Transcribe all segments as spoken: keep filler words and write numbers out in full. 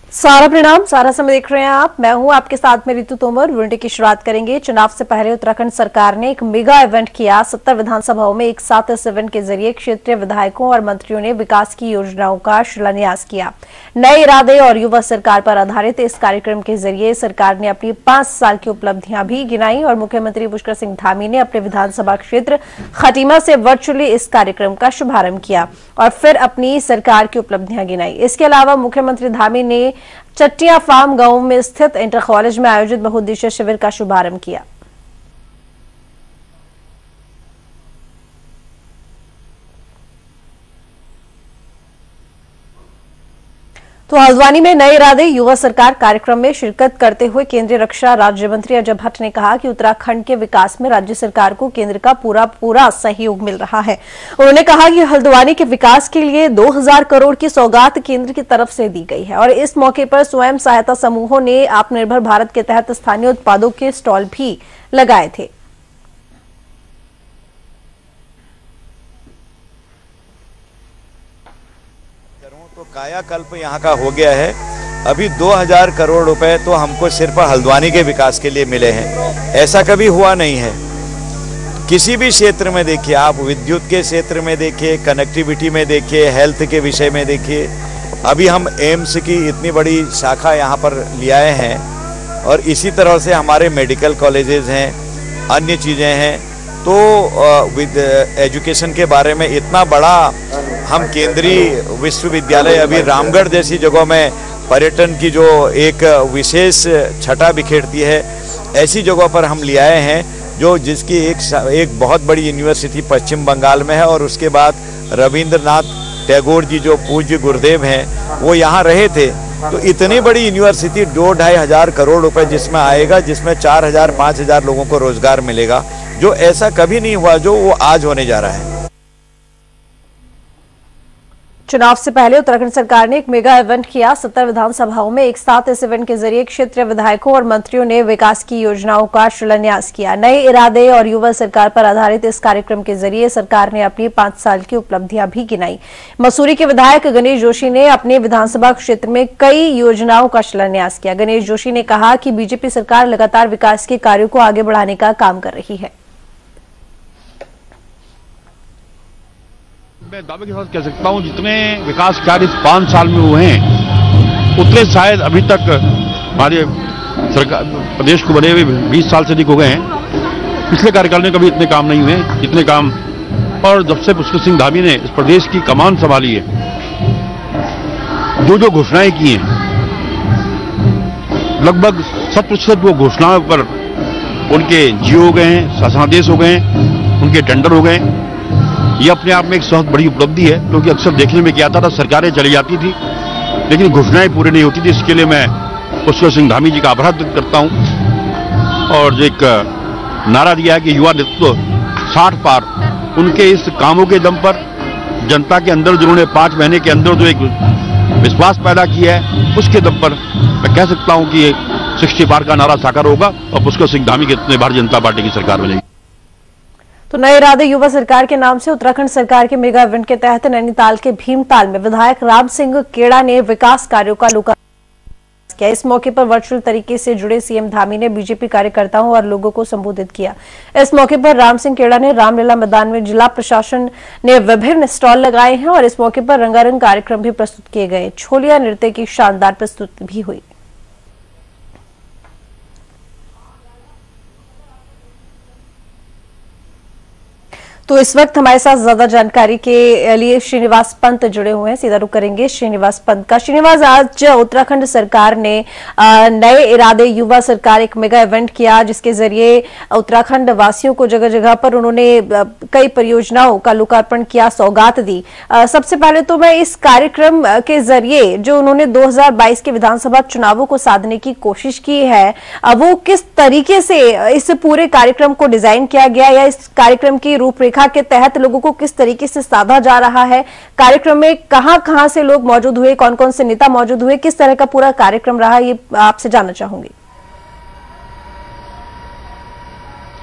सारा प्रणाम, सारा समय देख रहे हैं आप। मैं हूं आपके साथ में ऋतु तोमर। बुलेटिन की शुरुआत करेंगे। चुनाव से पहले उत्तराखंड सरकार ने एक मेगा इवेंट किया। सत्तर विधानसभाओं में एक साथ इस इवेंट के जरिए क्षेत्रीय विधायकों और मंत्रियों ने विकास की योजनाओं का शिलान्यास किया। नए इरादे और युवा सरकार पर आधारित इस कार्यक्रम के जरिए सरकार ने अपनी पांच साल की उपलब्धियां भी गिनाई और मुख्यमंत्री पुष्कर सिंह धामी ने अपने विधानसभा क्षेत्र खटीमा से वर्चुअली इस कार्यक्रम का शुभारंभ किया और फिर अपनी सरकार की उपलब्धियां गिनाई। इसके अलावा मुख्यमंत्री धामी ने चट्टिया फार्म गांव में स्थित इंटर कॉलेज में आयोजित बहुउद्देशीय शिविर का शुभारंभ किया। तो हल्द्वानी में नए इरादे युवा सरकार कार्यक्रम में शिरकत करते हुए केंद्रीय रक्षा राज्य मंत्री अजय भट्ट ने कहा कि उत्तराखंड के विकास में राज्य सरकार को केंद्र का पूरा पूरा सहयोग मिल रहा है। उन्होंने कहा कि हल्द्वानी के विकास के लिए दो हज़ार करोड़ की सौगात केंद्र की तरफ से दी गई है और इस मौके पर स्वयं सहायता समूहों ने आत्मनिर्भर भारत के तहत स्थानीय उत्पादों के स्टॉल भी लगाए थे। तो कायाकल्प यहाँ का हो गया है। अभी दो हज़ार करोड़ रुपए तो हमको सिर्फ हल्द्वानी के विकास के लिए मिले हैं। ऐसा कभी हुआ नहीं है। किसी भी क्षेत्र में देखिए आप, विद्युत के क्षेत्र में देखिए, कनेक्टिविटी में देखिए, हेल्थ के विषय में देखिए। अभी हम एम्स की इतनी बड़ी शाखा यहाँ पर ले आए हैं और इसी तरह से हमारे मेडिकल कॉलेजेस हैं, अन्य चीज़ें हैं। तो विद एजुकेशन के बारे में इतना बड़ा हम केंद्रीय विश्वविद्यालय, अभी रामगढ़ जैसी जगहों में पर्यटन की जो एक विशेष छटा बिखेरती है, ऐसी जगहों पर हम ले आए हैं जो जिसकी एक एक बहुत बड़ी यूनिवर्सिटी पश्चिम बंगाल में है। और उसके बाद रविंद्रनाथ टैगोर जी जो पूज्य गुरुदेव हैं वो यहाँ रहे थे। तो इतनी बड़ी यूनिवर्सिटी दो ढाई हजार करोड़ रुपए जिसमें आएगा, जिसमें चार हजार पाँच हजार लोगों को रोजगार मिलेगा, जो ऐसा कभी नहीं हुआ जो वो आज होने जा रहा है। चुनाव से पहले उत्तराखंड सरकार ने एक मेगा इवेंट किया। सत्तर विधानसभाओं में एक साथ इस इवेंट के जरिए क्षेत्रीय विधायकों और मंत्रियों ने विकास की योजनाओं का शिलान्यास किया। नए इरादे और युवा सरकार पर आधारित इस कार्यक्रम के जरिए सरकार ने अपनी पांच साल की उपलब्धियां भी गिनाई। मसूरी के विधायक गणेश जोशी ने अपने विधानसभा क्षेत्र में कई योजनाओं का शिलान्यास किया। गणेश जोशी ने कहा कि बीजेपी सरकार लगातार विकास के कार्यों को आगे बढ़ाने का काम कर रही है। मैं दावे के साथ कह सकता हूं जितने विकास कार्य इस पांच साल में हुए हैं उतने शायद अभी तक हमारे सरकार प्रदेश को बने हुए बीस साल से अधिक हो गए हैं। पिछले कार्यकाल में कभी इतने काम नहीं हुए जितने काम, और जब से पुष्कर सिंह धामी ने इस प्रदेश की कमान संभाली है, जो जो घोषणाएं की हैं लगभग शत प्रतिशत वो घोषणाओं पर उनके जियो हो गए हैं, शासनादेश हो गए हैं, उनके टेंडर हो गए। ये अपने आप में एक बहुत बड़ी उपलब्धि है, क्योंकि अक्सर देखने में क्या आता था, सरकारें चली जाती थी लेकिन घोषणाएं पूरी नहीं होती थी। इसके लिए मैं पुष्कर सिंह धामी जी का आभार व्यक्त करता हूं। और एक नारा दिया है कि युवा नेतृत्व साठ पार, उनके इस कामों के दम पर जनता के अंदर जिन्होंने पांच महीने के अंदर जो एक विश्वास पैदा किया है, उसके दम पर मैं कह सकता हूं कि सिक्सटी पार का नारा साकार होगा और पुष्कर सिंह धामी के इतने भारतीय जनता पार्टी की सरकार बनेगी। तो नए इरादे युवा सरकार के नाम से उत्तराखंड सरकार के मेगा इवेंट के तहत नैनीताल के भीमताल में विधायक राम सिंह केड़ा ने विकास कार्यों का लोकार्पण किया। इस मौके पर वर्चुअल तरीके से जुड़े सीएम धामी ने बीजेपी कार्यकर्ताओं और लोगों को संबोधित किया। इस मौके पर राम सिंह केड़ा ने रामलीला मैदान में जिला प्रशासन ने विभिन्न स्टॉल लगाए हैं और इस मौके पर रंगारंग कार्यक्रम भी प्रस्तुत किए गए। छोलिया नृत्य की शानदार प्रस्तुति भी हुई। तो इस वक्त हमारे साथ ज्यादा जानकारी के लिए श्रीनिवास पंत जुड़े हुए हैं। सीधा रुख करेंगे श्रीनिवास पंत का। श्रीनिवास, आज उत्तराखंड सरकार ने नए इरादे युवा सरकार एक मेगा इवेंट किया जिसके जरिए उत्तराखंड वासियों को जगह जगह पर उन्होंने कई परियोजनाओं का लोकार्पण किया, सौगात दी। सबसे पहले तो मैं इस कार्यक्रम के जरिए जो उन्होंने दो हज़ार बाईस के विधानसभा चुनावों को साधने की कोशिश की है, वो किस तरीके से इस पूरे कार्यक्रम को डिजाइन किया गया या इस कार्यक्रम की रूपरेखा के तहत लोगों को किस तरीके से साधा जा रहा है? कार्यक्रम में कहां कहां से लोग मौजूद हुए, कौन कौन से नेता मौजूद हुए, किस तरह का पूरा कार्यक्रम रहा, ये आपसे जानना चाहूंगी।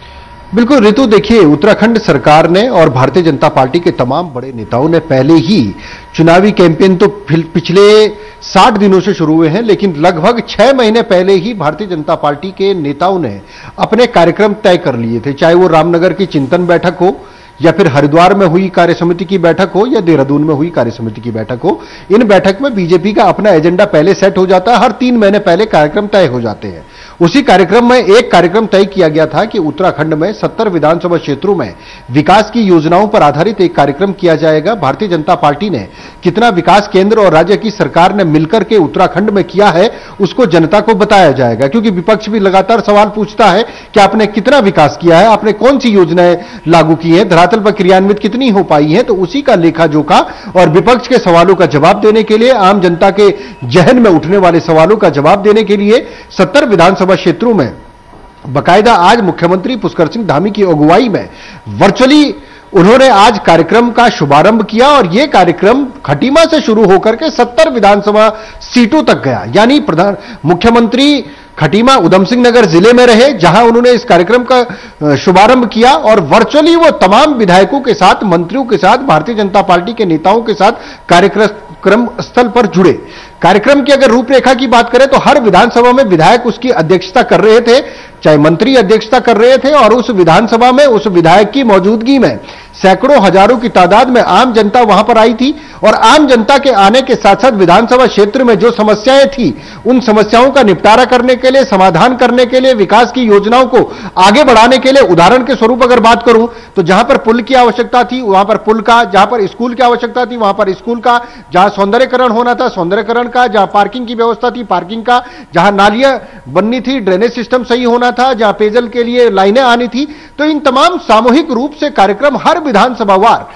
बिल्कुल ऋतु, देखिए उत्तराखंड सरकार ने और भारतीय जनता पार्टी के तमाम बड़े नेताओं ने पहले ही चुनावी कैंपेन तो पिछले साठ दिनों से शुरू हुए हैं, लेकिन लगभग छह महीने पहले ही भारतीय जनता पार्टी के नेताओं ने अपने कार्यक्रम तय कर लिए थे। चाहे वो रामनगर की चिंतन बैठक हो, या फिर हरिद्वार में हुई कार्य समिति की बैठक हो, या देहरादून में हुई कार्य समिति की बैठक हो। इन बैठक में बीजेपी का अपना एजेंडा पहले सेट हो जाता है, हर तीन महीने पहले कार्यक्रम तय हो जाते हैं। उसी कार्यक्रम में एक कार्यक्रम तय किया गया था कि उत्तराखंड में सत्तर विधानसभा क्षेत्रों में विकास की योजनाओं पर आधारित एक कार्यक्रम किया जाएगा। भारतीय जनता पार्टी ने कितना विकास केंद्र और राज्य की सरकार ने मिलकर के उत्तराखंड में किया है, उसको जनता को बताया जाएगा, क्योंकि विपक्ष भी लगातार सवाल पूछता है कि आपने कितना विकास किया है, आपने कौन सी योजनाएं लागू की हैं, धरातल पर क्रियान्वित कितनी हो पाई है। तो उसी का लेखा जोखा और विपक्ष के सवालों का जवाब देने के लिए, आम जनता के जहन में उठने वाले सवालों का जवाब देने के लिए सत्तर विधानसभा क्षेत्रों में बकायदा आज मुख्यमंत्री पुष्कर सिंह धामी की अगुवाई में वर्चुअली उन्होंने आज कार्यक्रम का शुभारंभ किया। और यह कार्यक्रम खटीमा से शुरू होकर के सत्तर विधानसभा सीटों तक गया। यानी प्रधान मुख्यमंत्री खटीमा उधम सिंह नगर जिले में रहे, जहां उन्होंने इस कार्यक्रम का शुभारंभ किया, और वर्चुअली वो तमाम विधायकों के साथ, मंत्रियों के साथ, भारतीय जनता पार्टी के नेताओं के साथ कार्यक्रम स्थल पर जुड़े। कार्यक्रम की अगर रूपरेखा की बात करें तो हर विधानसभा में विधायक उसकी अध्यक्षता कर रहे थे, चाहे मंत्री अध्यक्षता कर रहे थे, और उस विधानसभा में उस विधायक की मौजूदगी में सैकड़ों हजारों की तादाद में आम जनता वहां पर आई थी। और आम जनता के आने के साथ साथ विधानसभा क्षेत्र में जो समस्याएं थी, उन समस्याओं का निपटारा करने के लिए, समाधान करने के लिए, विकास की योजनाओं को आगे बढ़ाने के लिए, उदाहरण के स्वरूप अगर बात करूं तो जहां पर पुल की आवश्यकता थी वहां पर पुल का, जहां पर स्कूल की आवश्यकता थी वहां पर स्कूल का, जहां सौंदर्यकरण होना था सौंदर्यकरण का, जहां पार्किंग की व्यवस्था थी पार्किंग का, जहां नालियां बननी थी, ड्रेनेज सिस्टम सही होना था, जहां पेयजल के लिए लाइनें आनी थी। तो इन तमाम सामूहिक रूप से कार्यक्रम हर विधानसभावार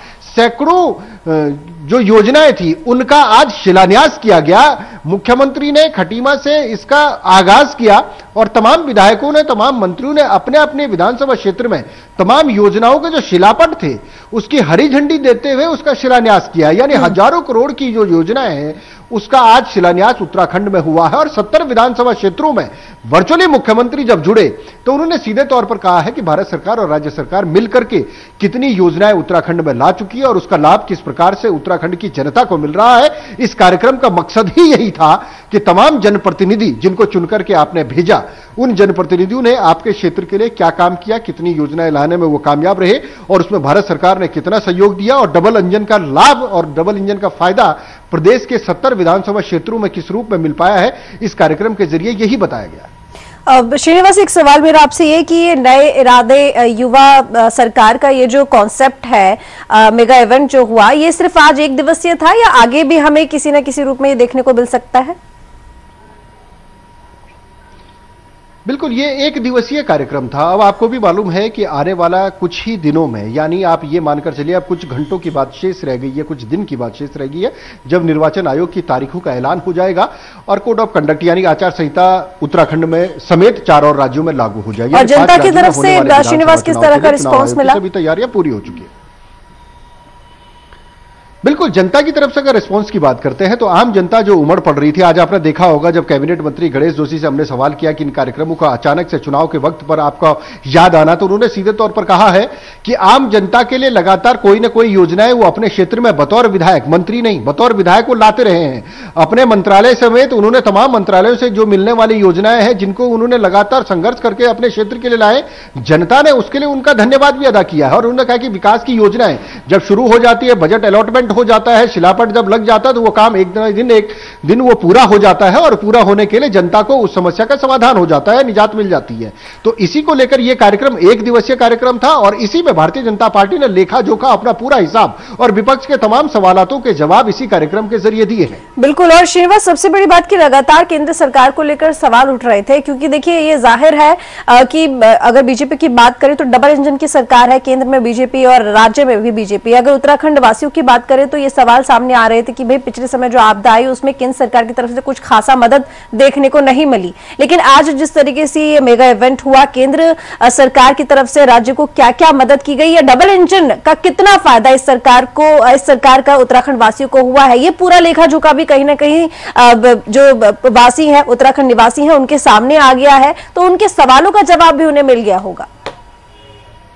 सैकड़ों जो योजनाएं थी उनका आज शिलान्यास किया गया। मुख्यमंत्री ने खटीमा से इसका आगाज किया और तमाम विधायकों ने, तमाम मंत्रियों ने अपने अपने विधानसभा क्षेत्र में तमाम योजनाओं के जो शिलापट थे उसकी हरी झंडी देते हुए उसका शिलान्यास किया। यानी हजारों करोड़ की जो योजनाएं हैं उसका आज शिलान्यास उत्तराखंड में हुआ है। और सत्तर विधानसभा क्षेत्रों में वर्चुअली मुख्यमंत्री जब जुड़े तो उन्होंने सीधे तौर पर कहा है कि भारत सरकार और राज्य सरकार मिलकर के कितनी योजनाएं उत्तराखंड में ला चुकी है और उसका लाभ किस प्रकार से उत्तराखंड की जनता को मिल रहा है। इस कार्यक्रम का मकसद ही यही था कि तमाम जनप्रतिनिधि जिनको चुनकर के आपने भेजा, उन जनप्रतिनिधियों ने आपके क्षेत्र के लिए क्या काम किया, कितनी योजनाएं लाने में वो कामयाब रहे और उसमें भारत सरकार ने कितना सहयोग दिया, और डबल इंजन का लाभ और डबल इंजन का फायदा प्रदेश के सत्तर विधानसभा क्षेत्रों में किस रूप में मिल पाया है, इस कार्यक्रम के जरिए यही बताया गया। अब श्रीनिवास, एक सवाल मेरा आपसे ये कि ये नए इरादे युवा सरकार का ये जो कॉन्सेप्ट है, मेगा इवेंट जो हुआ, ये सिर्फ आज एक दिवसीय था या आगे भी हमें किसी न किसी रूप में ये देखने को मिल सकता है? बिल्कुल, ये एक दिवसीय कार्यक्रम था। अब आपको भी मालूम है कि आने वाला कुछ ही दिनों में, यानी आप ये मानकर चलिए अब कुछ घंटों की बात शेष रह गई है, कुछ दिन की बात शेष रह गई है, जब निर्वाचन आयोग की तारीखों का ऐलान हो जाएगा और कोड ऑफ कंडक्ट यानी आचार संहिता उत्तराखंड में समेत चार और राज्यों में लागू हो जाएगी। और जनता की तरफ से श्रीनिवास किस तरह का रिस्पॉन्स मिला? सभी तैयारियां पूरी हो चुकी है। बिल्कुल, जनता की तरफ से अगर रिस्पांस की बात करते हैं तो आम जनता जो उमड़ पड़ रही थी, आज आपने देखा होगा जब कैबिनेट मंत्री गणेश जोशी से हमने सवाल किया कि इन कार्यक्रमों का अचानक से चुनाव के वक्त पर आपका याद आना, तो उन्होंने सीधे तौर पर कहा है कि आम जनता के लिए लगातार कोई ना कोई योजनाएं वो अपने क्षेत्र में बतौर विधायक, मंत्री नहीं बतौर विधायक वो लाते रहे हैं। अपने मंत्रालय समेत उन्होंने तमाम मंत्रालयों से जो मिलने वाली योजनाएं हैं जिनको उन्होंने लगातार संघर्ष करके अपने क्षेत्र के लिए लाए, जनता ने उसके लिए उनका धन्यवाद भी अदा किया है। और उन्होंने कहा कि विकास की योजनाएं जब शुरू हो जाती है, बजट अलॉटमेंट हो जाता है, शिलापट जब लग जाता है तो वो काम एक दिन एक दिन वो पूरा हो जाता है और पूरा होने के लिए जनता को उस समस्या का समाधान हो जाता है, निजात मिल जाती है। तो इसी को लेकर यह कार्यक्रम एक दिवसीय कार्यक्रम था और इसी में भारतीय जनता पार्टी ने लेखा जोखा अपना पूरा हिसाब और विपक्ष के तमाम सवालों के जवाब इसी कार्यक्रम के जरिए दिए हैं। बिल्कुल। और श्रीनिवास, सबसे बड़ी बात की लगातार केंद्र सरकार को लेकर सवाल उठ रहे थे, क्योंकि देखिए ये जाहिर है कि अगर बीजेपी की बात करें तो डबल इंजन की सरकार है, केंद्र में बीजेपी और राज्य में भी बीजेपी। अगर उत्तराखंड वासियों की बात करें तो ये सवाल सामने आ रहे थे कि भाई पिछले समय जो आपदा आई उसमें केंद्र सरकार की तरफ से कुछ खासा मदद देखने को नहीं मिली, लेकिन आज जिस तरीके से ये मेगा इवेंट हुआ, केंद्र सरकार की तरफ से राज्य को क्या क्या मदद की गई, या डबल इंजन का कितना फायदा इस सरकार को, इस सरकार का उत्तराखंड वासियों को हुआ है, ये पूरा लेखा जोखा भी कहीं ना कहीं जो वासी है, उत्तराखंड निवासी है, उनके सामने आ गया है, तो उनके सवालों का जवाब भी उन्हें मिल गया होगा।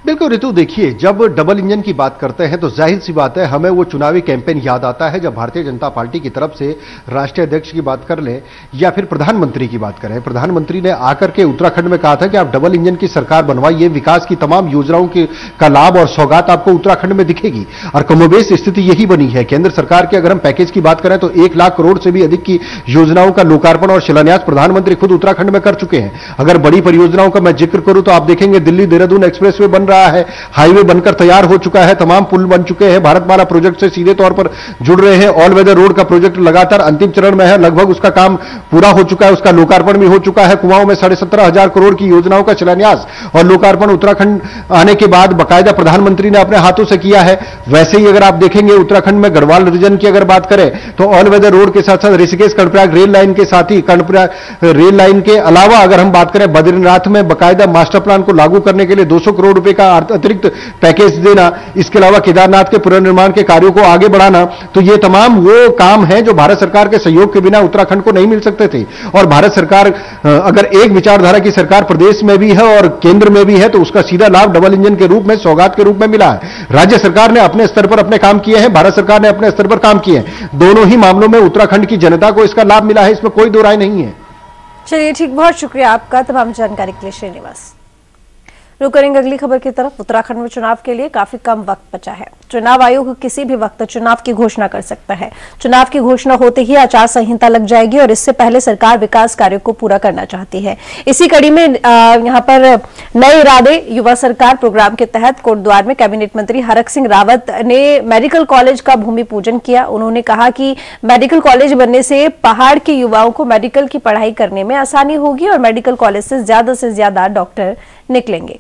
बिल्कुल ऋतु, देखिए जब डबल इंजन की बात करते हैं तो जाहिर सी बात है हमें वो चुनावी कैंपेन याद आता है जब भारतीय जनता पार्टी की तरफ से राष्ट्रीय अध्यक्ष की बात कर लें या फिर प्रधानमंत्री की बात करें। प्रधानमंत्री ने आकर के उत्तराखंड में कहा था कि आप डबल इंजन की सरकार बनवाइए, विकास की तमाम योजनाओं की का लाभ और सौगात आपको उत्तराखंड में दिखेगी। और कमोबेश स्थिति यही बनी है। केंद्र सरकार के अगर हम पैकेज की बात करें तो एक लाख करोड़ से भी अधिक की योजनाओं का लोकार्पण और शिलान्यास प्रधानमंत्री खुद उत्तराखंड में कर चुके हैं। अगर बड़ी परियोजनाओं का मैं जिक्र करूं तो आप देखेंगे दिल्ली देहरादून एक्सप्रेसवे बन रहा है, हाईवे बनकर तैयार हो चुका है, तमाम पुल बन चुके हैं, भारतमाला प्रोजेक्ट से सीधे तौर पर जुड़ रहे हैं। ऑल वेदर रोड का प्रोजेक्ट लगातार अंतिम चरण में है, लगभग उसका काम पूरा हो चुका है, उसका लोकार्पण भी हो चुका है। कुमाऊं में साढ़े सत्रह हजार करोड़ की योजनाओं का शिलान्यास और लोकार्पण उत्तराखंड आने के बाद बाकायदा प्रधानमंत्री ने अपने हाथों से किया है। वैसे ही अगर आप देखेंगे उत्तराखंड में गढ़वाल रीजन की अगर बात करें तो ऑल वेदर रोड के साथ साथ ऋषिकेश कर्णप्रयाग रेल लाइन के साथ ही कर्णप्रयाग रेल लाइन के अलावा अगर हम बात करें बद्रीनाथ में बाकायदा मास्टर प्लान को लागू करने के लिए दो सौ करोड़ रुपए का अतिरिक्त पैकेज देना, इसके अलावा केदारनाथ के पुनर्निर्माण के कार्यों को आगे बढ़ाना, तो ये तमाम वो काम हैं जो भारत सरकार के सहयोग के बिना उत्तराखंड को नहीं मिल सकते थे। और भारत सरकार अगर एक विचारधारा की सरकार प्रदेश में भी है और केंद्र में भी है तो उसका सीधा लाभ डबल इंजन के रूप में, सौगात के रूप में मिला है। राज्य सरकार ने अपने स्तर पर अपने काम किए हैं, भारत सरकार ने अपने स्तर पर काम किए हैं। दोनों ही मामलों में उत्तराखंड की जनता को इसका लाभ मिला है, इसमें कोई दो राय नहीं है। चलिए ठीक, बहुत शुक्रिया आपका तमाम जानकारी के लिए श्रीनिवास। रुक करेंगे अगली खबर की तरफ। उत्तराखंड में चुनाव के लिए काफी कम वक्त बचा है। चुनाव आयोग किसी भी वक्त चुनाव की घोषणा कर सकता है। चुनाव की घोषणा होते ही आचार संहिता लग जाएगी और इससे पहले सरकार विकास कार्यों को पूरा करना चाहती है। इसी कड़ी में यहाँ पर नए इरादे युवा सरकार प्रोग्राम के तहत कोटद्वार में कैबिनेट मंत्री हरक सिंह रावत ने मेडिकल कॉलेज का भूमि पूजन किया। उन्होंने कहा कि मेडिकल कॉलेज बनने से पहाड़ के युवाओं को मेडिकल की पढ़ाई करने में आसानी होगी और मेडिकल कॉलेज से ज्यादा से ज्यादा डॉक्टर निकलेंगे।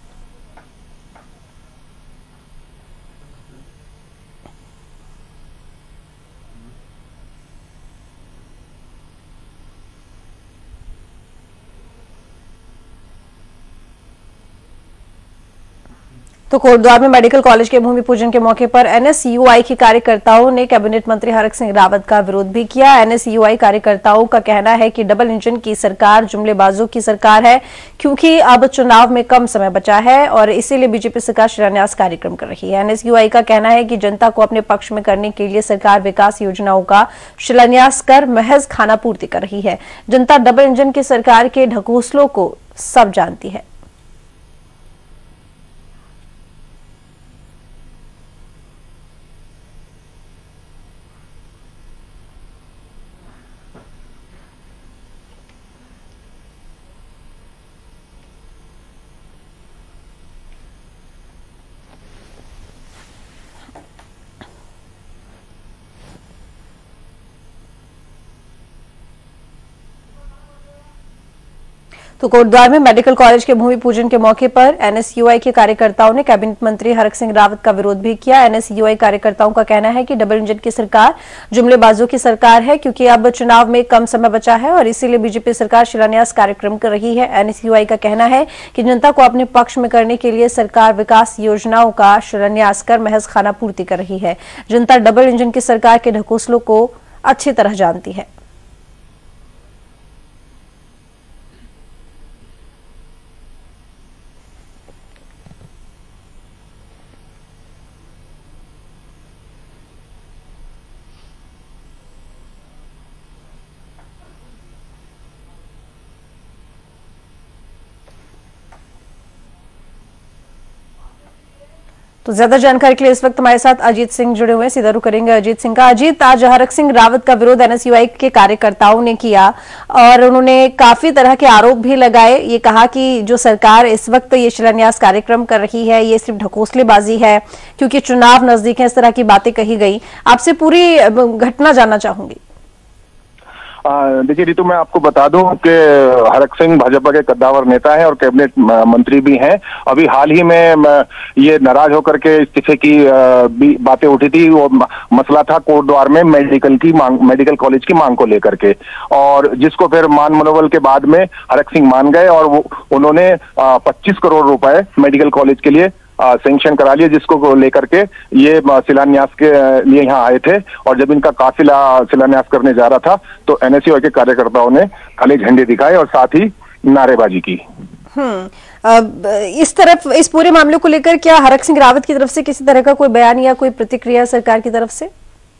तो कोटद्वार में मेडिकल कॉलेज के भूमि पूजन के मौके पर एनएसयूआई के कार्यकर्ताओं ने कैबिनेट मंत्री हरक सिंह रावत का विरोध भी किया। एनएसयूआई कार्यकर्ताओं का कहना है कि डबल इंजन की सरकार जुमलेबाजों की सरकार है, क्योंकि अब चुनाव में कम समय बचा है और इसीलिए बीजेपी सरकार शिलान्यास कार्यक्रम कर रही है। एनएसयूआई का कहना है कि जनता को अपने पक्ष में करने के लिए सरकार विकास योजनाओं का शिलान्यास कर महज खानापूर्ति कर रही है। जनता डबल इंजन की सरकार के ढकोसलों को सब जानती है। तो कोटद्वार में मेडिकल कॉलेज के भूमि पूजन के मौके पर एनएसयूआई के कार्यकर्ताओं ने कैबिनेट मंत्री हरक सिंह रावत का विरोध भी किया। एनएसयूआई कार्यकर्ताओं का कहना है कि डबल इंजन की सरकार जुमलेबाजों की सरकार है, क्योंकि अब चुनाव में कम समय बचा है और इसीलिए बीजेपी सरकार शिलान्यास कार्यक्रम कर रही है। एनएसयूआई का कहना है कि जनता को अपने पक्ष में करने के लिए सरकार विकास योजनाओं का शिलान्यास कर महज खानापूर्ति कर रही है। जनता डबल इंजन की सरकार के ढकोसलों को अच्छी तरह जानती है। तो ज्यादा जानकारी के लिए इस वक्त हमारे साथ अजीत सिंह जुड़े हुए हैं, सीधा रुख करेंगे अजीत सिंह का। अजीत, आज हरक सिंह रावत का विरोध एनएसयूआई के कार्यकर्ताओं ने किया और उन्होंने काफी तरह के आरोप भी लगाए। ये कहा कि जो सरकार इस वक्त ये शिलान्यास कार्यक्रम कर रही है ये सिर्फ ढकोसलेबाजी है, क्योंकि चुनाव नजदीक है, इस तरह की बातें कही गई। आपसे पूरी घटना जानना चाहूंगी। देखिए ऋतु, मैं आपको बता दूं कि हरक सिंह भाजपा के कद्दावर नेता हैं और कैबिनेट मंत्री भी हैं। अभी हाल ही में ये नाराज होकर के इस्तीफे की बातें उठी थी। वो मसला था कोटद्वार में मेडिकल की मांग, मेडिकल कॉलेज की मांग को लेकर के, और जिसको फिर मान मनोबल के बाद में हरक सिंह मान गए और वो उन्होंने पच्चीस करोड़ रुपए मेडिकल कॉलेज के लिए सैंक्शन करा लिया, जिसको लेकर के ये शिलान्यास के लिए यहाँ आए थे। और जब इनका काफिला शिलान्यास करने जा रहा था तो एनएसयूआई के कार्यकर्ताओं ने काले झंडे दिखाए और साथ ही नारेबाजी की। हम्म इस तरफ इस पूरे मामले को लेकर क्या हरक सिंह रावत की तरफ से किसी तरह का कोई बयान या कोई प्रतिक्रिया सरकार की तरफ से?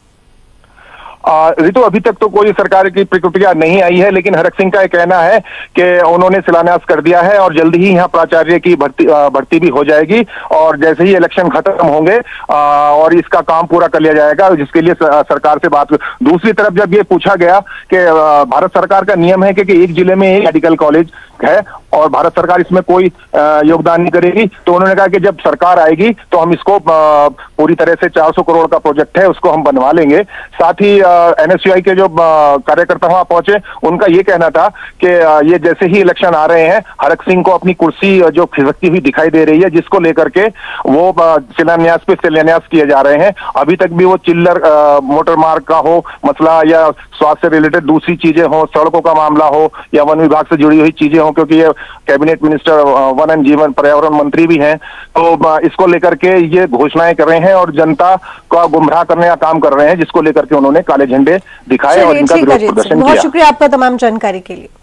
ऋतु, अभी तक तो कोई सरकार की प्रतिक्रिया नहीं आई है, लेकिन हरक सिंह का यह कहना है कि उन्होंने शिलान्यास कर दिया है और जल्द ही यहाँ प्राचार्य की भर्ती भर्ती भी हो जाएगी और जैसे ही इलेक्शन खत्म होंगे और इसका काम पूरा कर लिया जाएगा, जिसके लिए सरकार से बात। दूसरी तरफ जब ये पूछा गया कि भारत सरकार का नियम है कि एक जिले में एक मेडिकल कॉलेज है और भारत सरकार इसमें कोई योगदान नहीं करेगी, तो उन्होंने कहा कि जब सरकार आएगी तो हम इसको पूरी तरह से चार सौ करोड़ का प्रोजेक्ट है उसको हम बनवा लेंगे। साथ ही एनएसयूआई के जो कार्यकर्ता वहां पहुंचे उनका ये कहना था कि ये जैसे ही इलेक्शन आ रहे हैं हरक सिंह को अपनी कुर्सी जो खिसकती हुई दिखाई दे रही है, जिसको लेकर के वो शिलान्यास पे शिलान्यास किए जा रहे हैं। अभी तक भी वो चिल्लर मोटर मार्ग का हो मसला या स्वास्थ्य से रिलेटेड दूसरी चीजें हो, सड़कों का मामला हो या वन विभाग से जुड़ी हुई चीजें हो, क्योंकि ये कैबिनेट मिनिस्टर वन एंड जीवन पर्यावरण मंत्री भी हैं, तो इसको लेकर के ये घोषणाएं कर रहे हैं और जनता का गुमराह करने का काम कर रहे हैं, जिसको लेकर के उन्होंने काले झंडे दिखाए और इनका विरोध प्रदर्शन किया। बहुत शुक्रिया आपका तमाम जानकारी के लिए।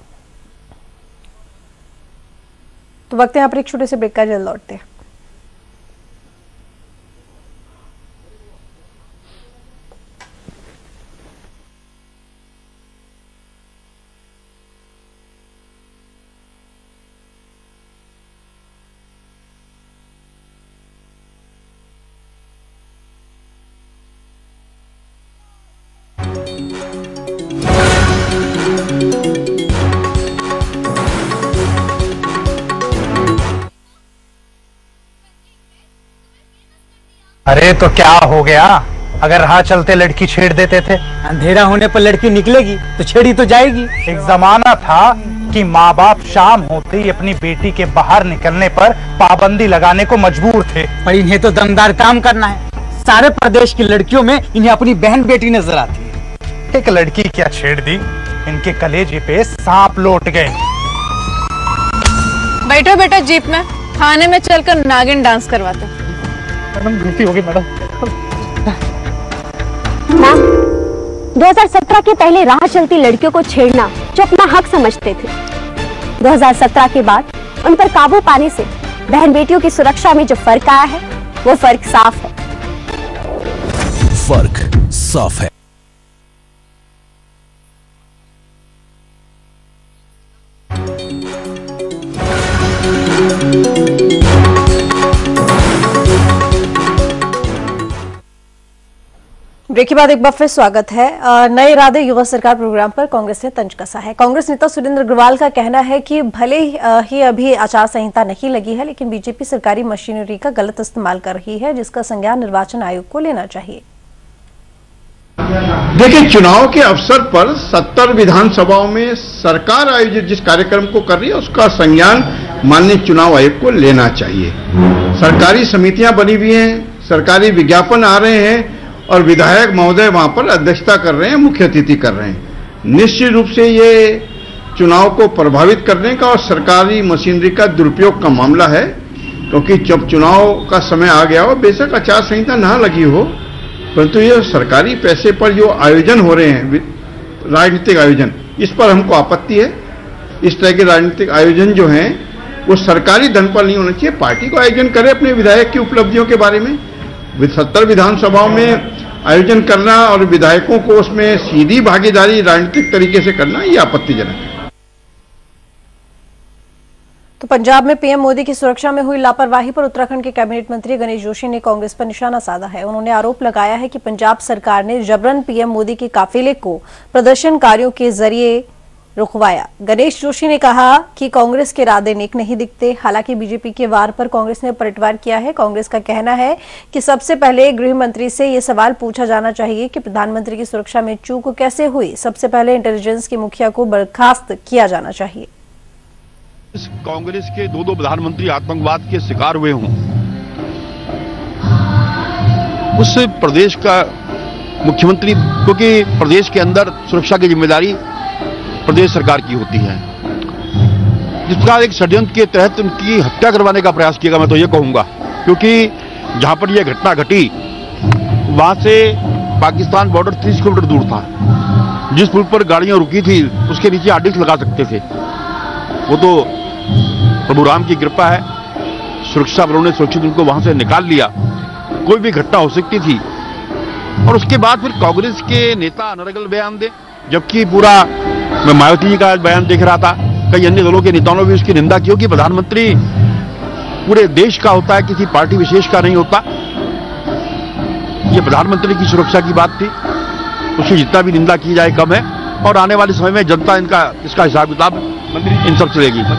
तो वक्त यहाँ पर एक छोटे से ब्रेक का, जल्द लौटते हैं। अरे तो क्या हो गया, अगर राह चलते लड़की छेड़ देते थे? अंधेरा होने पर लड़की निकलेगी तो छेड़ी तो जाएगी। एक जमाना था कि माँ बाप शाम होते ही अपनी बेटी के बाहर निकलने पर पाबंदी लगाने को मजबूर थे, पर इन्हें तो दमदार काम करना है। सारे प्रदेश की लड़कियों में इन्हें अपनी बहन बेटी नजर आती है। एक लड़की क्या छेड़ दी, इनके कलेजे पे सांप लौट गए। बैठो बेटा जीप में, थाने में चलकर नागिन डांस करवाते। मैडम गलती होगी मैडम। मैम, दो हज़ार सत्रह के पहले राह चलती लड़कियों को छेड़ना जो अपना हक समझते थे, दो हज़ार सत्रह के बाद उन पर काबू पाने से बहन बेटियों की सुरक्षा में जो फर्क आया है वो फर्क साफ है। फर्क साफ है। ब्रेक के बाद एक बार फिर स्वागत है। नए इरादे युवा सरकार प्रोग्राम पर कांग्रेस ने तंज कसा है। कांग्रेस नेता सुरेंद्र अग्रवाल का कहना है कि भले ही अभी आचार संहिता नहीं लगी है, लेकिन बीजेपी सरकारी मशीनरी का गलत इस्तेमाल कर रही है, जिसका संज्ञान निर्वाचन आयोग को लेना चाहिए। देखिए, चुनाव के अवसर पर सत्तर विधानसभाओं में सरकार आयोजित जिस कार्यक्रम को कर रही है उसका संज्ञान माननीय चुनाव आयोग को लेना चाहिए। सरकारी समितियां बनी हुई हैं, सरकारी विज्ञापन आ रहे हैं और विधायक महोदय वहां पर अध्यक्षता कर रहे हैं, मुख्य अतिथि कर रहे हैं। निश्चित रूप से ये चुनाव को प्रभावित करने का और सरकारी मशीनरी का दुरुपयोग का मामला है, क्योंकि जब चुनाव का समय आ गया हो, बेशक आचार संहिता ना लगी हो, परंतु ये सरकारी पैसे पर जो आयोजन हो रहे हैं, राजनीतिक आयोजन, इस पर हमको आपत्ति है। इस तरह के राजनीतिक आयोजन जो हैं वो सरकारी धन पर नहीं होना चाहिए। पार्टी को आयोजन करे अपने विधायक की उपलब्धियों के बारे में। सत्तर विधानसभाओं में आयोजन करना और विधायकों को उसमें सीधी भागीदारी राजनीतिक तरीके से करना, ये आपत्तिजनक है। तो पंजाब में पीएम मोदी की सुरक्षा में हुई लापरवाही पर उत्तराखंड के कैबिनेट मंत्री गणेश जोशी ने कांग्रेस पर निशाना साधा है। उन्होंने आरोप लगाया है कि पंजाब सरकार ने जबरन पीएम मोदी के काफिले को प्रदर्शनकारियों के जरिए रुकवाया। गणेश जोशी ने कहा कि कांग्रेस के इरादे नेक नहीं दिखते। हालांकि बीजेपी के वार पर कांग्रेस ने पलटवार किया है। कांग्रेस का कहना है कि सबसे पहले गृह मंत्री से यह सवाल पूछा जाना चाहिए कि प्रधानमंत्री की सुरक्षा में चूक कैसे हुई। सबसे पहले इंटेलिजेंस के मुखिया को बर्खास्त किया जाना चाहिए। कांग्रेस के दो दो प्रधानमंत्री आतंकवाद के शिकार हुए हों, उस प्रदेश का मुख्यमंत्री, क्योंकि प्रदेश के अंदर सुरक्षा की जिम्मेदारी प्रदेश सरकार की होती है, जिस प्रकार एक षड्यंत्र के तहत उनकी हत्या करवाने का प्रयास किया, मैं तो ये कहूंगा, क्योंकि जहां पर यह घटना घटी वहां से पाकिस्तान बॉर्डर तीस किलोमीटर दूर था। जिस पुल पर गाड़ियां रुकी थी उसके नीचे आर्डिक्स लगा सकते थे, वो तो प्रभु राम की कृपा है, सुरक्षा बलों ने सुरक्षित उनको वहां से निकाल लिया। कोई भी घटना हो सकती थी। और उसके बाद फिर कांग्रेस के नेता अनर्गल बयान दे, जबकि पूरा मैं मायावती जी का बयान देख रहा था, कई अन्य दलों के नेताओं ने भी उसकी निंदा की कि प्रधानमंत्री पूरे देश का होता है, किसी पार्टी विशेष का नहीं होता। ये प्रधानमंत्री की सुरक्षा की बात थी, उसकी जितना भी निंदा की जाए कम है। और आने वाले समय में जनता इनका इसका हिसाब किताब इन सब से लेगी।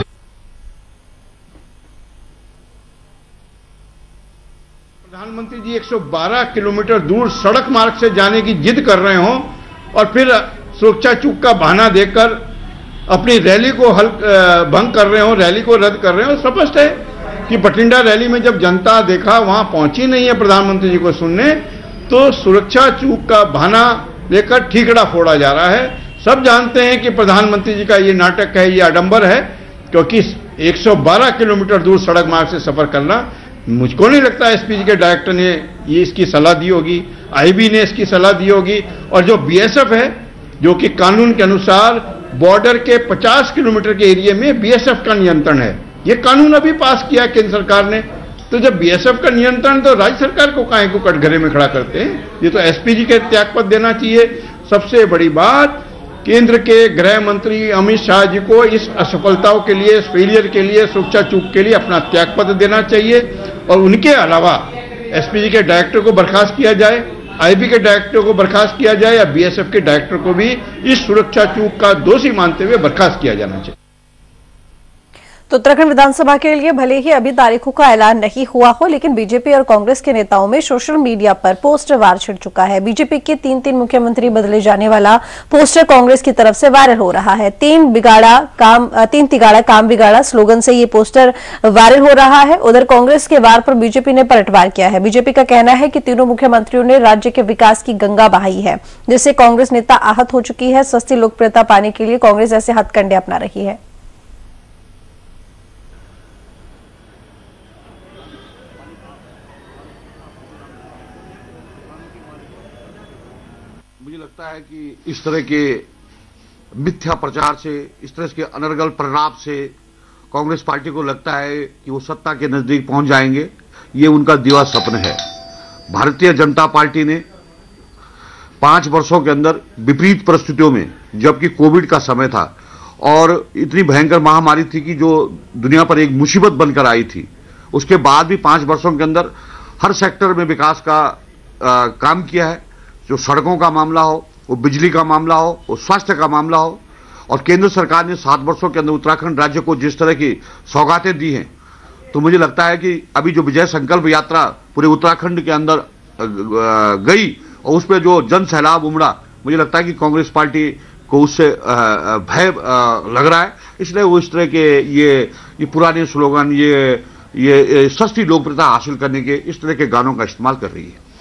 प्रधानमंत्री जी एक सौ बारह किलोमीटर दूर सड़क मार्ग से जाने की जिद कर रहे हों और फिर सुरक्षा चूक का बहाना देकर अपनी रैली को हल भंग कर रहे हो, रैली को रद्द कर रहे हो। स्पष्ट है कि बठिंडा रैली में जब जनता देखा वहां पहुंची नहीं है प्रधानमंत्री जी को सुनने, तो सुरक्षा चूक का बहाना लेकर ठीकड़ा फोड़ा जा रहा है। सब जानते हैं कि प्रधानमंत्री जी का ये नाटक है, ये आडंबर है, क्योंकि एक सौ बारह किलोमीटर दूर सड़क मार्ग से सफर करना, मुझको नहीं लगता एसपी जी के डायरेक्टर ने ये इसकी सलाह दी होगी, आईबी ने इसकी सलाह दी होगी। और जो बीएसएफ है, जो कि कानून के अनुसार बॉर्डर के पचास किलोमीटर के एरिया में बीएसएफ का नियंत्रण है, ये कानून अभी पास किया केंद्र सरकार ने। तो जब बीएसएफ का नियंत्रण, तो राज्य सरकार को काहे को कटघरे में खड़ा करते हैं? ये तो एसपी जी के त्यागपत्र देना चाहिए। सबसे बड़ी बात, केंद्र के गृह मंत्री अमित शाह जी को इस असफलताओं के लिए, इस फेलियर के लिए, सुरक्षा चूक के लिए अपना त्यागपत्र देना चाहिए। और उनके अलावा एसपी जी के डायरेक्टर को बर्खास्त किया जाए, आईबी के डायरेक्टर को बर्खास्त किया जाए, या बीएसएफ के डायरेक्टर को भी इस सुरक्षा चूक का दोषी मानते हुए बर्खास्त किया जाना चाहिए। तो उत्तराखंड विधानसभा के लिए भले ही अभी तारीखों का ऐलान नहीं हुआ हो, लेकिन बीजेपी और कांग्रेस के नेताओं में सोशल मीडिया पर पोस्टर वार छिड़ चुका है। बीजेपी के तीन तीन मुख्यमंत्री बदले जाने वाला पोस्टर कांग्रेस की तरफ से वायरल हो रहा है। तीन बिगाड़ा काम तीन तिगाड़ा काम बिगाड़ा स्लोगन से ये पोस्टर वायरल हो रहा है। उधर कांग्रेस के वार पर बीजेपी ने पलटवार किया है। बीजेपी का कहना है कि तीनों मुख्यमंत्रियों ने राज्य के विकास की गंगा बहाई है, जिससे कांग्रेस नेता आहत हो चुकी है। सस्ती लोकप्रियता पाने के लिए कांग्रेस ऐसे हथकंडे अपना रही है। मुझे लगता है कि इस तरह के मिथ्या प्रचार से, इस तरह के अनर्गल प्रलाप से कांग्रेस पार्टी को लगता है कि वो सत्ता के नजदीक पहुंच जाएंगे। ये उनका दिवा स्वप्न है। भारतीय जनता पार्टी ने पांच वर्षों के अंदर विपरीत परिस्थितियों में, जबकि कोविड का समय था और इतनी भयंकर महामारी थी कि जो दुनिया पर एक मुसीबत बनकर आई थी, उसके बाद भी पांच वर्षों के अंदर हर सेक्टर में विकास का आ, काम किया है। जो सड़कों का मामला हो, वो बिजली का मामला हो, वो स्वास्थ्य का मामला हो। और केंद्र सरकार ने सात वर्षों के अंदर उत्तराखंड राज्य को जिस तरह की सौगातें दी हैं, तो मुझे लगता है कि अभी जो विजय संकल्प यात्रा पूरे उत्तराखंड के अंदर गई और उस पर जो जन सैलाब उमड़ा, मुझे लगता है कि कांग्रेस पार्टी को उससे भय लग रहा है। इसलिए वो इस तरह के ये ये पुराने स्लोगन, ये ये सस्ती लोकप्रियता हासिल करने के इस तरह के गानों का इस्तेमाल कर रही है।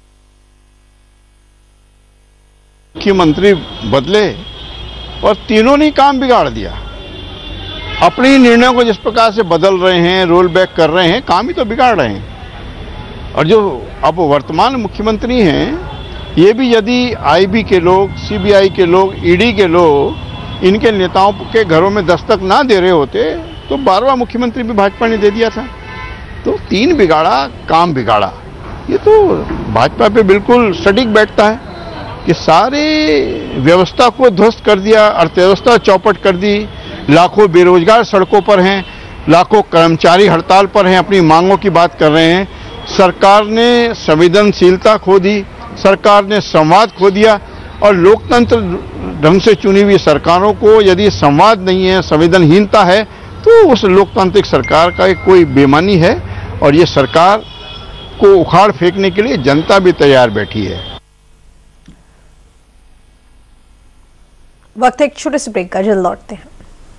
मुख्यमंत्री बदले और तीनों ने काम बिगाड़ दिया। अपने निर्णयों को जिस प्रकार से बदल रहे हैं, रोल बैक कर रहे हैं, काम ही तो बिगाड़ रहे हैं। और जो अब वर्तमान मुख्यमंत्री हैं, ये भी यदि आईबी के लोग, सीबीआई के लोग, ईडी के लोग इनके नेताओं के घरों में दस्तक ना दे रहे होते तो बारहवां मुख्यमंत्री भी भाजपा ने दे दिया था। तो तीन बिगाड़ा काम बिगाड़ा, ये तो भाजपा पे बिल्कुल सटीक बैठता है कि सारे व्यवस्था को ध्वस्त कर दिया, अर्थव्यवस्था चौपट कर दी। लाखों बेरोजगार सड़कों पर हैं, लाखों कर्मचारी हड़ताल पर हैं, अपनी मांगों की बात कर रहे हैं। सरकार ने संवेदनशीलता खो दी, सरकार ने संवाद खो दिया। और लोकतंत्र ढंग से चुनी हुई सरकारों को यदि संवाद नहीं है, संवेदनहीनता है, तो उस लोकतांत्रिक सरकार का एक कोई बेईमानी है। और ये सरकार को उखाड़ फेंकने के लिए जनता भी तैयार बैठी है। वक्त एक छोटे से ब्रेक का, जल्द लौटते हैं।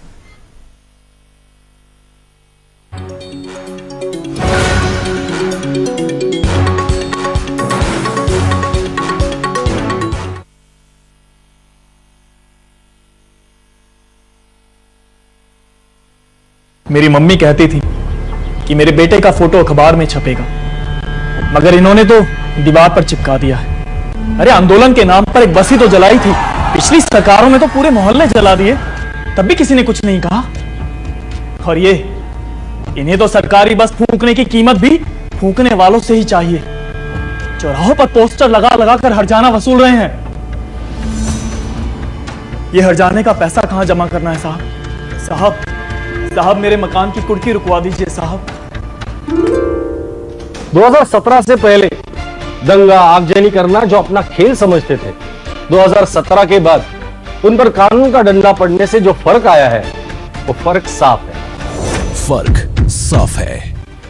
मेरी मम्मी कहती थी कि मेरे बेटे का फोटो अखबार में छपेगा, मगर इन्होंने तो दीवार पर चिपका दिया है। अरे आंदोलन के नाम पर एक बसी तो जलाई थी, पिछली सरकारों में तो पूरे मोहल्ले जला दिए, तब भी किसी ने कुछ नहीं कहा। और ये इन्हें तो सरकारी बस फूंकने की कीमत भी फूंकने वालों से ही चाहिए। चौराहों पर पोस्टर लगा लगा कर हर्जाना वसूल रहे हैं। ये हर्जाने का पैसा कहां जमा करना है साहब? साहब साहब मेरे मकान की कुर्की रुकवा दीजिए साहब। दो हज़ार सत्रह से पहले दंगा आगजनी करना जो अपना खेल समझते थे, दो हज़ार सत्रह के बाद उन पर कानून का डंडा पड़ने से जो फर्क आया है वो फर्क साफ है। फर्क साफ है।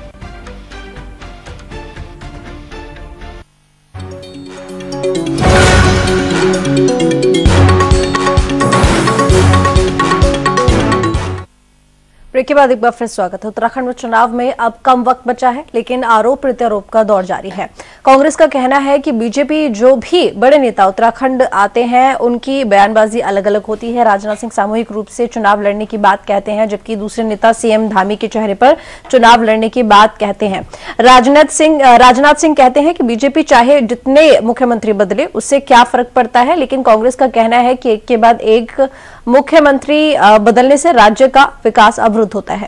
ब्रेक के बाद एक बार फिर स्वागत है। उत्तराखंड में चुनाव में अब कम वक्त बचा है, लेकिन आरोप प्रत्यारोप का दौर जारी है। कांग्रेस का कहना है कि बीजेपी जो भी बड़े नेता उत्तराखंड आते हैं उनकी बयानबाजी अलग अलग होती है। राजनाथ सिंह सामूहिक रूप से चुनाव लड़ने की बात कहते हैं, जबकि दूसरे नेता सीएम धामी के चेहरे पर चुनाव लड़ने की बात कहते हैं। राजनाथ सिंह राजनाथ सिंह कहते हैं कि बीजेपी चाहे जितने मुख्यमंत्री बदले उससे क्या फर्क पड़ता है, लेकिन कांग्रेस का कहना है कि एक के बाद एक मुख्यमंत्री बदलने से राज्य का विकास अवरुद्ध होता है।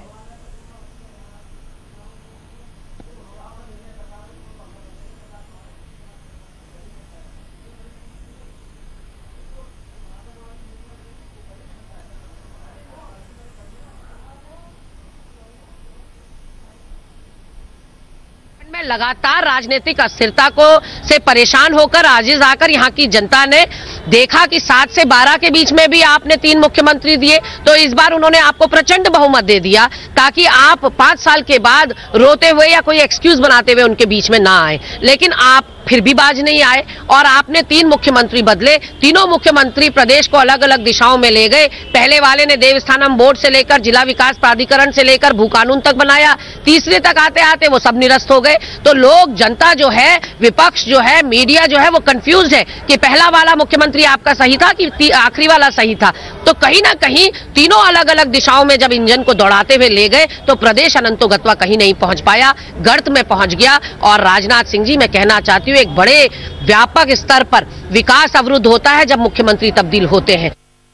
में लगातार राजनीतिक अस्थिरता को से परेशान होकर आजिज आकर यहाँ की जनता ने देखा कि सात से बारह के बीच में भी आपने तीन मुख्यमंत्री दिए, तो इस बार उन्होंने आपको प्रचंड बहुमत दे दिया ताकि आप पांच साल के बाद रोते हुए या कोई एक्सक्यूज बनाते हुए उनके बीच में ना आए। लेकिन आप फिर भी बाज नहीं आए और आपने तीन मुख्यमंत्री बदले। तीनों मुख्यमंत्री प्रदेश को अलग अलग दिशाओं में ले गए। पहले वाले ने देवस्थानम बोर्ड से लेकर जिला विकास प्राधिकरण से लेकर भू कानून तक बनाया, तीसरे तक आते आते वो सब निरस्त हो गए। तो लोग, जनता जो है, विपक्ष जो है, मीडिया जो है, वो कंफ्यूज है कि पहला वाला मुख्यमंत्री आपका सही था कि आखिरी वाला सही था। तो कहीं ना कहीं तीनों अलग अलग दिशाओं में जब इंजन को दौड़ाते हुए ले गए तो प्रदेश अनंतो गत्वा कहीं नहीं पहुंच पाया, गर्त में पहुंच गया। और राजनाथ सिंह जी, मैं कहना चाहती हूँ, एक बड़े व्यापक स्तर पर विकास अवरुद्ध होता है जब मुख्यमंत्री तब्दील होते हैं।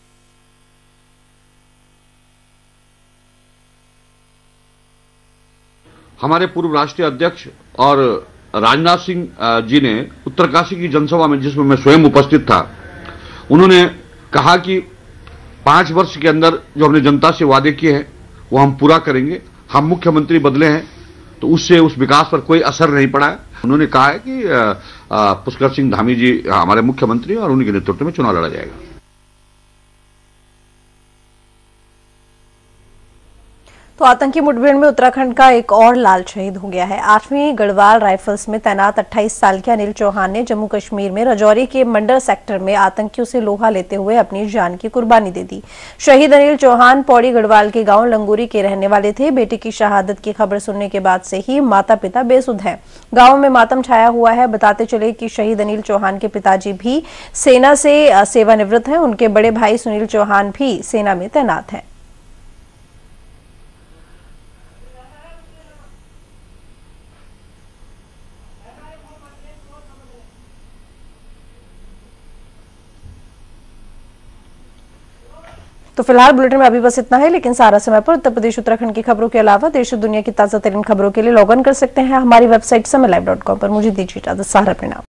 हमारे पूर्व राष्ट्रीय अध्यक्ष और राजनाथ सिंह जी ने उत्तरकाशी की जनसभा में, जिसमें मैं स्वयं उपस्थित था, उन्होंने कहा कि पांच वर्ष के अंदर जो हमने जनता से वादे किए हैं वो हम पूरा करेंगे। हम मुख्यमंत्री बदले हैं तो उससे उस विकास पर कोई असर नहीं पड़ा है। उन्होंने कहा है कि पुष्कर सिंह धामी जी हमारे मुख्यमंत्री और उन्हीं के नेतृत्व में चुनाव लड़ा जाएगा। तो आतंकी मुठभेड़ में उत्तराखंड का एक और लाल शहीद हो गया है। आठवीं गढ़वाल राइफल्स में तैनात अट्ठाईस साल के अनिल चौहान ने जम्मू कश्मीर में राजौरी के मंडल सेक्टर में आतंकियों से लोहा लेते हुए अपनी जान की कुर्बानी दे दी। शहीद अनिल चौहान पौड़ी गढ़वाल के गांव लंगूरी के रहने वाले थे। बेटे की शहादत की खबर सुनने के बाद से ही माता पिता बेसुध हैं। गांव में मातम छाया हुआ है। बताते चले कि शहीद अनिल चौहान के पिताजी भी सेना से सेवानिवृत्त हैं। उनके बड़े भाई सुनील चौहान भी सेना में तैनात हैं। तो फिलहाल बुलेटिन में अभी बस इतना है, लेकिन सारा समय पर उत्तर प्रदेश उत्तराखंड की खबरों के अलावा देश और दुनिया की ताजा तरीन खबरों के लिए लॉग इन कर सकते हैं हमारी वेबसाइट समय लाइव डॉट कॉम पर। मुझे दीजिए इजाजत। सारा परिणाम।